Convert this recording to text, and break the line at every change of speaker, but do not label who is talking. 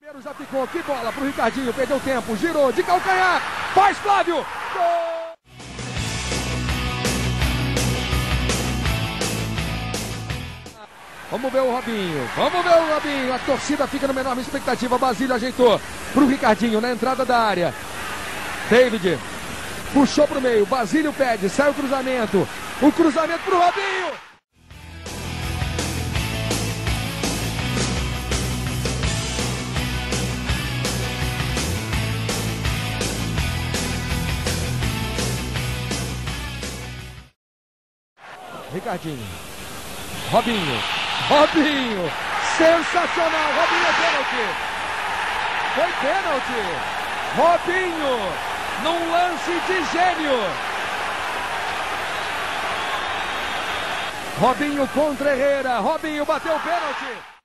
Já ficou, que bola pro Ricardinho, perdeu tempo, girou de calcanhar, faz Flávio, gol! Vamos ver o Robinho, a torcida fica numa enorme expectativa, Basílio ajeitou pro Ricardinho na entrada da área, David puxou pro meio, Basílio pede, sai o cruzamento pro Robinho! Ricardinho, Robinho, sensacional, Robinho, pênalti, foi pênalti, Robinho, num lance de gênio, Robinho contra Herrera, Robinho bateu o pênalti.